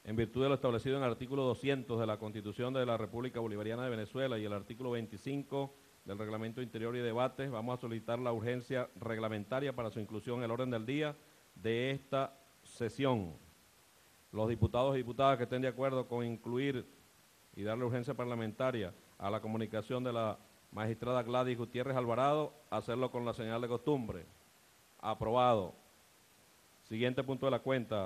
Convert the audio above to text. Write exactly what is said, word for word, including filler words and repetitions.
en virtud de lo establecido en el artículo doscientos de la Constitución de la República Bolivariana de Venezuela y el artículo veinticinco del Reglamento Interior y Debates, vamos a solicitar la urgencia reglamentaria para su inclusión en el orden del día de esta sesión. Los diputados y diputadas que estén de acuerdo con incluir y darle urgencia parlamentaria a la comunicación de la magistrada Gladys Gutiérrez Alvarado, hacerlo con la señal de costumbre. Aprobado. Siguiente punto de la cuenta.